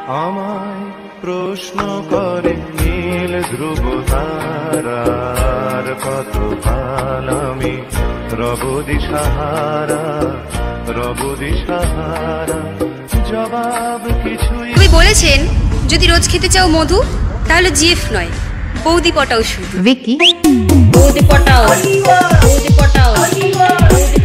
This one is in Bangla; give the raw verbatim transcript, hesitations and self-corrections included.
আমায় প্রশ্ন করে নীল ধ্রুব তারার কত কাল আমি রব দিশাহারা রব দিশাহারা জবাব কিছুই। তুমি বলেছেন যদি রোজ খেতে চাও মধু তাহলে জিএফ নয় বৌদি পটাও শুধু। ভিকি বৌদি পটাও বৌদি পটাও